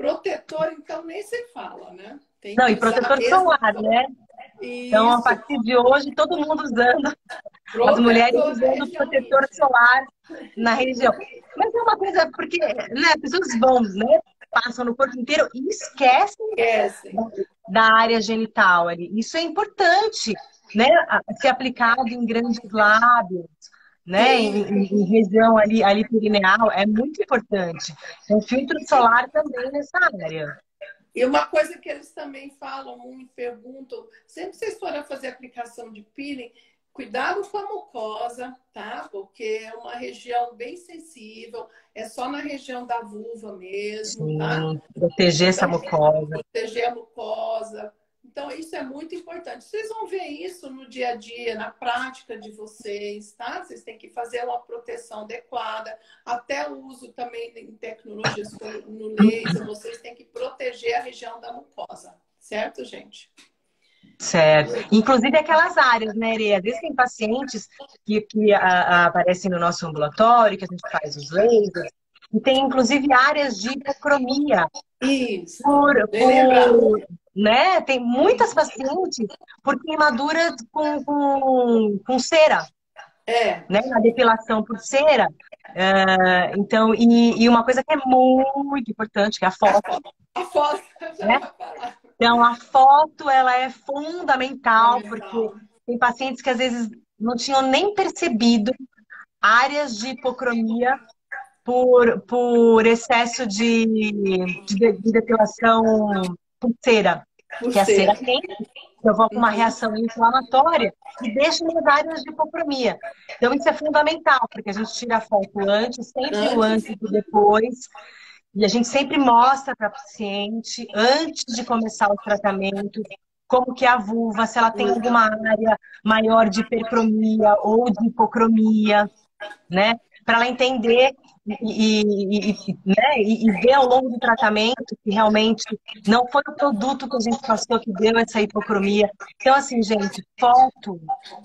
Protetor, então, nem se fala, né? Tem Não, que e protetor usar solar, né? Então, a isso, partir de hoje, todo mundo usando, as mulheres protetor na usando região protetor íntima. solar na região. Mas é uma coisa, porque né, as pessoas vão, né, passam no corpo inteiro e esquecem Esquecem. da área genital ali. Isso é importante, né? Ser aplicado em grandes lábios, né? Em, Sim. em- em região ali, ali perineal, é muito importante. Um filtro solar também nessa área. E uma coisa que eles também falam muito, perguntam, sempre que vocês forem fazer aplicação de peeling, cuidado com a mucosa, tá? Porque é uma região bem sensível, é só na região da vulva mesmo, tá? Sim, proteger essa Então, mucosa. proteger a mucosa. Então, isso é muito importante. Vocês vão ver isso no dia a dia, na prática de vocês, tá? Vocês têm que fazer uma proteção adequada, até o uso também em tecnologias como no laser, vocês têm que proteger a região da mucosa, certo, gente? Certo. Inclusive aquelas áreas, né, Erê? Às vezes tem pacientes que, que a, a, aparecem no nosso ambulatório, que a gente faz os lasers, e tem inclusive áreas de hipocromia. Isso, Por, bem lembrado. por, né? Tem muitas pacientes por queimadura com, com, com cera, É, né? Na depilação por cera. É, então, e, e uma coisa que é muito importante, que é a a foto, foto, a foto, eu já né? ia falar. Então, a foto, ela é fundamental, porque Fundamental. tem pacientes que às vezes não tinham nem percebido áreas de hipocromia por, por excesso de, de, de depilação por cera, Por que a cera ser. quente provoca uma Uhum. reação inflamatória e deixa nas áreas de hipocromia. Então, isso é fundamental, porque a gente tira a foto antes, sempre o Antes, antes e depois, e a gente sempre mostra para a paciente, antes de começar o tratamento, como que é a vulva, se ela tem alguma área maior de hipercromia ou de hipocromia, né? Para ela entender e, e, e, né? e, e ver ao longo do tratamento que realmente não foi o produto que a gente passou que deu essa hipocromia. Então, assim, gente, foto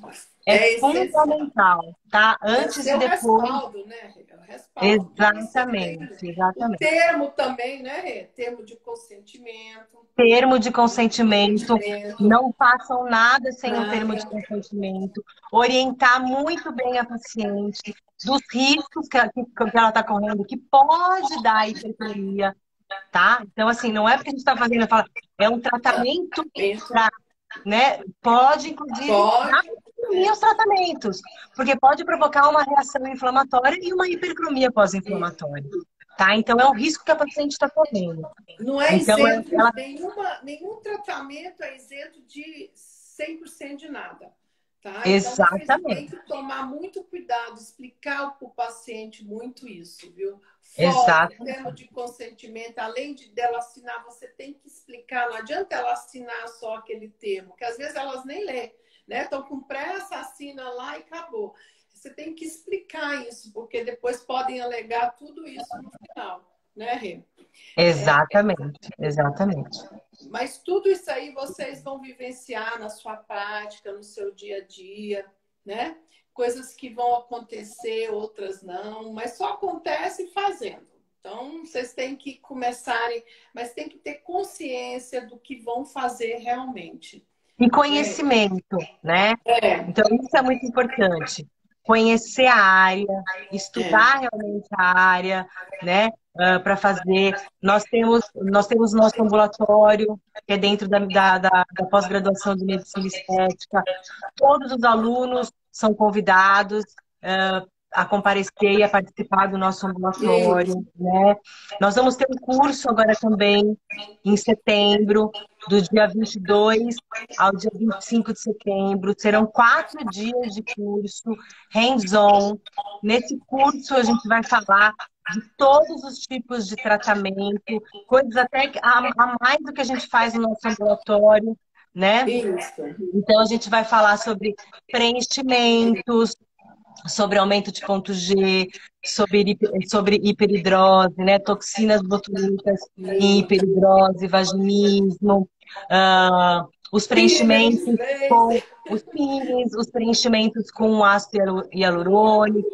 é é essencial. fundamental, tá? É o Antes e seu depois. respaldo, né, Rê? É o respaldo que você tem. Exatamente, O exatamente. termo também, né, Rê? Termo de consentimento. Termo de consentimento, Consentimento, não façam nada sem um termo de nada. consentimento, orientar muito bem a paciente dos riscos que ela, que, que ela está correndo, que pode dar hipertrofia, tá? Então, assim, não é porque a gente está fazendo, fala, é um tratamento Isso. para, né? Pode, inclusive, dar Pode. hipercromia aos tratamentos, porque pode provocar uma reação inflamatória e uma hipercromia pós-inflamatória, tá? Então, é um risco que a paciente está correndo. Não é Então, isento, ela nenhuma, nenhum tratamento é isento de cem por cento de nada. Tá? Então, vocês têm exatamente, que tomar muito cuidado, explicar para o paciente muito isso, viu? Foto, exatamente, termo de consentimento, além de dela assinar, você tem que explicar. Não adianta ela assinar só aquele termo, que às vezes elas nem lêem, né? Estão com pressa, assina lá e acabou. Você tem que explicar isso, porque depois podem alegar tudo isso no final, né, Rê? exatamente, exatamente. Mas tudo isso aí vocês vão vivenciar na sua prática, no seu dia a dia, né? Coisas que vão acontecer, outras não, mas só acontece fazendo. Então, vocês têm que começarem, mas tem que ter consciência do que vão fazer realmente. E conhecimento, né? É, Então, isso é muito importante. Conhecer a área, é. estudar realmente a área, né? Para fazer. Nós temos, nós temos nosso ambulatório, que é dentro da, da, da, da pós-graduação de medicina estética. Todos os alunos são convidados uh, a comparecer e a participar do nosso ambulatório, Isso. né? Nós vamos ter um curso agora também, em setembro, do dia vinte e dois ao dia vinte e cinco de setembro. Serão quatro dias de curso, hands-on. Nesse curso, a gente vai falar de todos os tipos de tratamento, coisas até a, a mais do que a gente faz no nosso ambulatório, né? Isso. Então, a gente vai falar sobre preenchimentos, sobre aumento de ponto G, sobre, sobre hiperidrose, né? Toxinas botulínicas em hiperidrose, vaginismo, uh, os Pires, preenchimentos com laser. os pires, os preenchimentos com ácido hialurônico,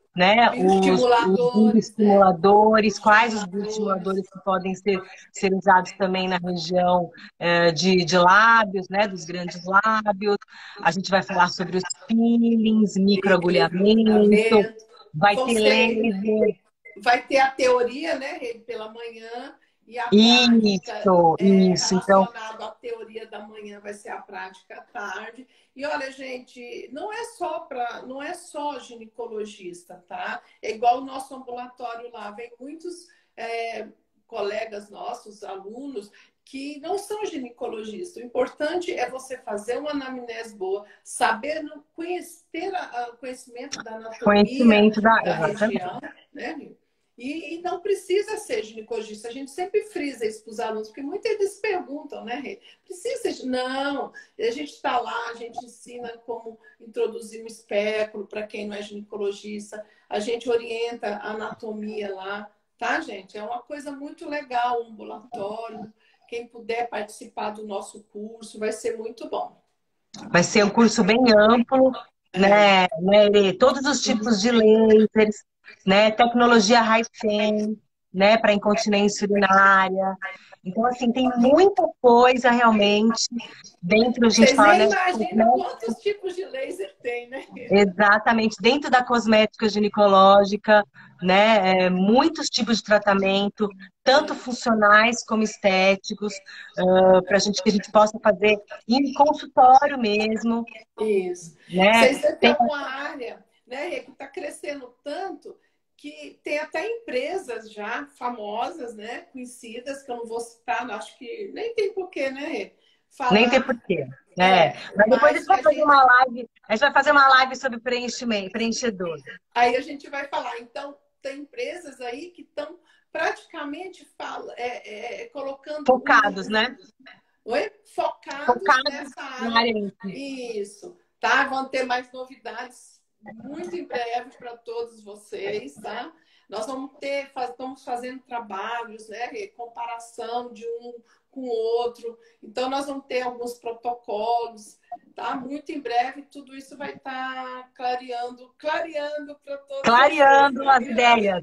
né? Os, os Bioestimuladores, né? bioestimuladores, quais os Bioestimuladores. bioestimuladores que podem ser, ser usados também na região eh, de, de lábios, né? Dos grandes lábios. A gente vai falar sobre os peelings, microagulhamento, Microagulhamento. vai ter Você laser. vai ter a teoria, né, Rede, pela manhã, e a prática Isso, é, isso. Então, relacionada à teoria da manhã vai ser a prática à tarde. E olha, gente, não é só para, não é só ginecologista, tá? É igual o nosso ambulatório lá, vem muitos é, colegas nossos, alunos, que não são ginecologistas. O importante é você fazer uma anamnese boa, saber conhecer, ter o conhecimento da anatomia conhecimento da. da Exatamente. região, né? E, e não precisa ser ginecologista. A gente sempre frisa isso para os alunos, porque muitas vezes perguntam, né, Rê? Precisa ser... Não, a gente está lá, a gente ensina como introduzir um espéculo para quem não é ginecologista, a gente orienta a anatomia lá, tá, gente? É uma coisa muito legal, o ambulatório. Quem puder participar do nosso curso, vai ser muito bom. Vai ser um curso bem amplo, né, né, Irê? Todos os tipos de lasers, né, tecnologia high-tech, né, para incontinência urinária. Então, assim, tem muita coisa realmente dentro, a gente Vocês fala, nem né, imaginam quantos tipos de laser tem, né? exatamente, dentro da cosmética ginecológica, né, é, muitos tipos de tratamento, tanto funcionais como estéticos, uh, para a gente que a gente possa fazer em consultório mesmo, Isso. né? Vocês têm Tem, uma área, né, que está crescendo tanto que tem até empresas já famosas, né, conhecidas, que eu não vou citar, acho que nem tem porquê, né, nem tem falar. porquê, né? É, Mas depois a mas gente que vai a fazer gente, uma live, a gente vai fazer uma live sobre preenchimento, preenchedor. aí a gente vai falar. Então, tem empresas aí que estão praticamente fala, é, é, colocando Focados, um, né? Oi? Focados Focados nessa na área. área em si. Isso, tá? Vão ter mais novidades muito em breve para todos vocês, tá? Nós vamos ter, faz, estamos fazendo trabalhos, né? Comparação de um com o outro. Então, nós vamos ter alguns protocolos, tá? Muito em breve, tudo isso vai estar tá clareando, clareando para todos vocês. Clareando as Clareando, ideias.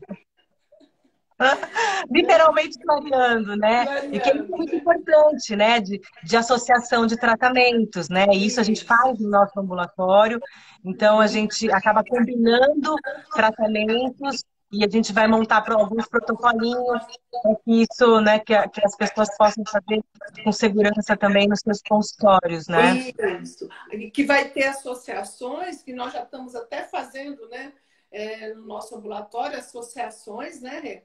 Literalmente clareando, né? E que é clareando, muito né? importante, né? De, de associação de tratamentos, né? E isso a gente Isso. faz no nosso ambulatório. Então, a gente acaba combinando tratamentos e a gente vai montar para alguns protocolinhos para que isso, né? Que, que as pessoas possam fazer com segurança também nos seus consultórios, né? Isso. Que vai ter associações, que nós já estamos até fazendo, né? É, no nosso ambulatório, associações, né?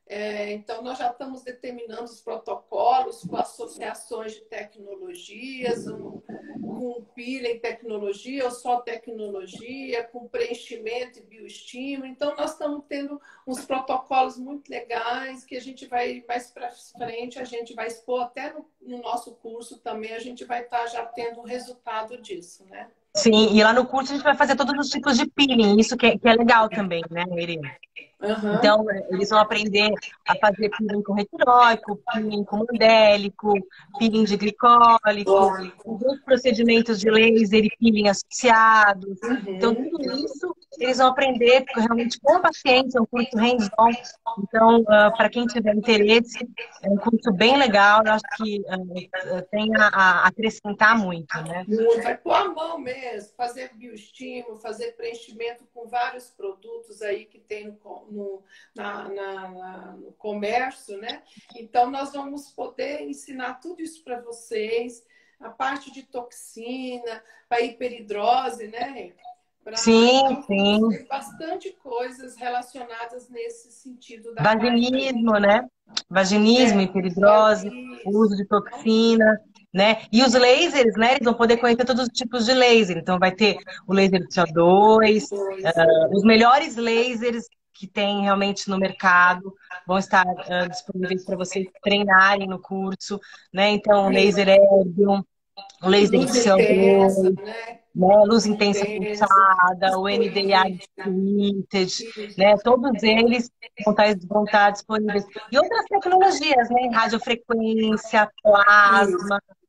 É, então, nós já estamos determinando os protocolos com associações de tecnologias, um, com pilha em tecnologia ou só tecnologia, com preenchimento e bioestímulo. Então, nós estamos tendo uns protocolos muito legais que a gente vai mais para frente, a gente vai expor até no, no nosso curso também, a gente vai estar já tendo o resultado disso, né? Sim, e lá no curso a gente vai fazer todos os tipos de peeling, isso que é, que é legal também, né, Irene? Uhum. Então, eles vão aprender a fazer peeling com retiróico, peeling com mandélico, peeling de glicólico, os outros procedimentos de laser e peeling associados. Então, Uhum. tudo isso eles vão aprender realmente com a paciente, é um curso hands-on. Então, uh, para quem tiver interesse, é um curso bem legal, eu acho que uh, tem a, a acrescentar muito, né? Vai pôr a mão mesmo, fazer bioestímulo, fazer preenchimento com vários produtos aí que tem no, no, na, na, na, no comércio, né? Então, nós vamos poder ensinar tudo isso para vocês, a parte de toxina, para hiperidrose, né? Pra, Sim, então, sim. tem bastante coisas relacionadas nesse sentido da parte da Vaginismo, né? Vaginismo, é, hiperidrose, o uso de toxina, né? E os lasers, né? Eles vão poder conhecer todos os tipos de laser. Então, vai ter o laser de C O dois, uh, os melhores lasers que tem realmente no mercado vão estar uh, disponíveis para vocês treinarem no curso, né? Então, o laser Erbium, o laser de luz C O intensa, dois, né? né? Luz intensa Intensa, pulsada, o N D A disponível. Treated, né? Todos eles vão estar, vão estar disponíveis. E outras tecnologias, né? Radiofrequência, plasma,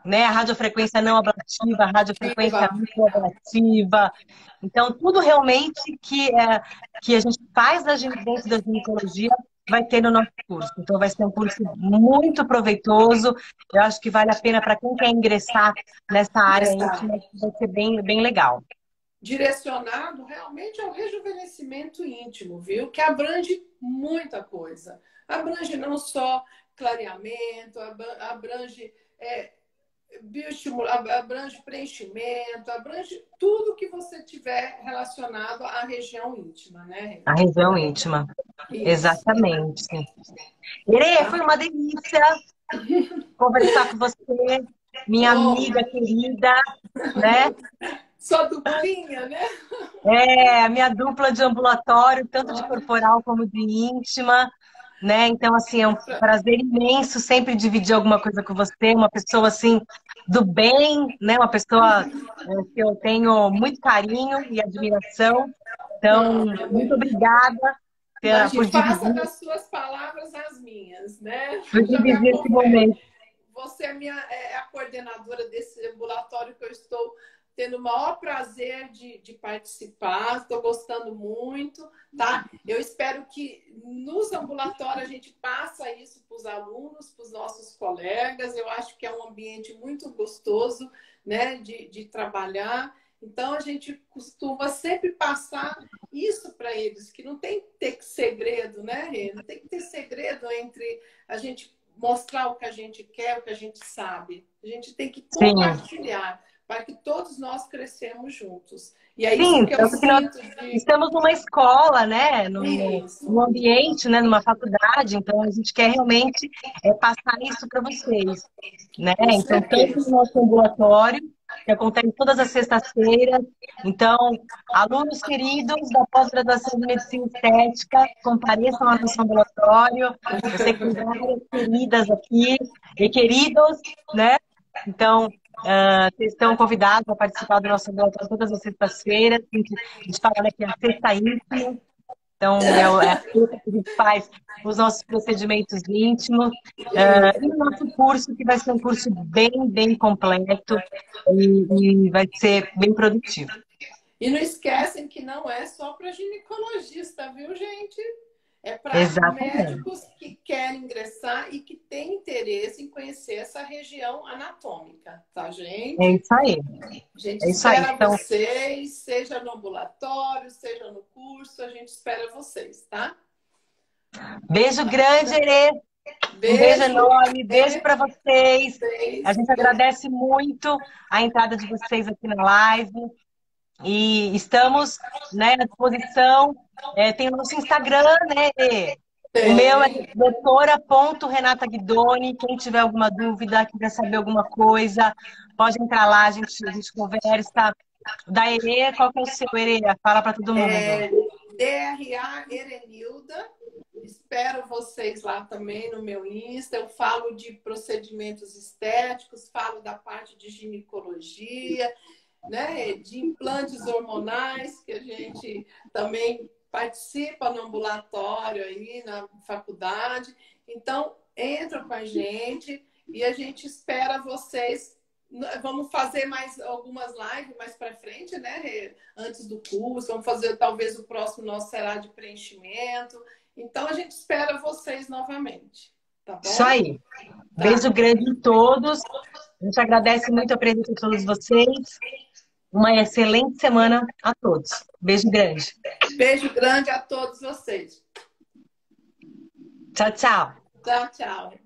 né? A radiofrequência não ablativa, a radiofrequência microablativa. Então, tudo realmente que, é, que a gente faz dentro da ginecologia vai ter no nosso curso. Então, vai ser um curso muito proveitoso. Eu acho que vale a pena para quem quer ingressar nessa área íntima, vai ser bem, bem legal. Direcionado realmente ao rejuvenescimento íntimo, viu? Que abrange muita coisa. Abrange não só clareamento, abrange é, bioestimula, abrange preenchimento, abrange tudo que você tiver relacionado à região íntima, né? A região íntima. Isso. Exatamente. Irê, foi uma delícia conversar com você, minha oh. amiga querida, né? Só duplinha, né? É, a minha dupla de ambulatório, tanto de corporal como de íntima, né? Então, assim, é um prazer imenso sempre dividir alguma coisa com você, uma pessoa, assim, do bem, né? Uma pessoa é, que eu tenho muito carinho e admiração. Então, muito obrigada Imagina, por dividir. Faça das suas palavras as minhas, né? Por dividir esse momento. Você é, minha, é a coordenadora desse ambulatório que eu estou tendo o maior prazer de, de participar, estou gostando muito, tá? Eu espero que nos ambulatórios a gente passe isso para os alunos, para os nossos colegas. Eu acho que é um ambiente muito gostoso, né, de, de trabalhar. Então, a gente costuma sempre passar isso para eles, que não tem que ter segredo, né, Rê? Não tem que ter segredo entre a gente mostrar o que a gente quer, o que a gente sabe. A gente tem que compartilhar. Sim. Para que todos nós crescemos juntos. E é isso Sim, que eu sinto de... Estamos numa escola, né? Num, num ambiente, né? Numa faculdade. Então, a gente quer realmente é, passar isso para vocês. Né? Então, tanto no nosso ambulatório, que acontece todas as sextas-feiras. Então, alunos queridos da pós-graduação de Medicina Estética, compareçam ao nosso ambulatório. Eu sei que tem várias queridas aqui e queridos, né? Então, Uh, vocês estão convidados a participar do nosso ambulatório todas as sextas-feiras. A gente, a gente fala, né, que é a sexta íntima. Então, é, é a sexta que a gente faz os nossos procedimentos íntimos. Uh, e o nosso curso, que vai ser um curso bem, bem completo e, e vai ser bem produtivo. E não esquecem que não é só para ginecologista, viu, gente? É para médicos que querem ingressar e que têm interesse em conhecer essa região anatômica, tá, gente? É isso aí. A gente é isso espera aí. Então... vocês, seja no ambulatório, seja no curso, a gente espera vocês, tá? Beijo grande, Erê. Beijo, um beijo enorme, beijo para vocês. Beijo, a gente beijo. agradece muito a entrada de vocês aqui na live. E estamos, né, à disposição. É, tem o nosso Instagram, né? O meu é doutora ponto renata guidoni. Quem tiver alguma dúvida, quiser saber alguma coisa, pode entrar lá, a gente, a gente conversa. Da Erê, qual que é o seu, Erê? Fala para todo mundo. É, D R A Erenilda. Espero vocês lá também no meu Insta. Eu falo de procedimentos estéticos, falo da parte de ginecologia, né, de implantes hormonais, que a gente também participa no ambulatório aí, na faculdade. Então, entra com a gente e a gente espera vocês. Vamos fazer mais algumas lives mais para frente, né, antes do curso. Vamos fazer, talvez, o próximo nosso será de preenchimento. Então, a gente espera vocês novamente. Tá bom? Isso aí. Tá. Beijo grande em todos. A gente agradece muito a presença de todos vocês. Uma excelente semana a todos. Beijo grande. Beijo grande a todos vocês. Tchau, tchau. Tchau, tchau.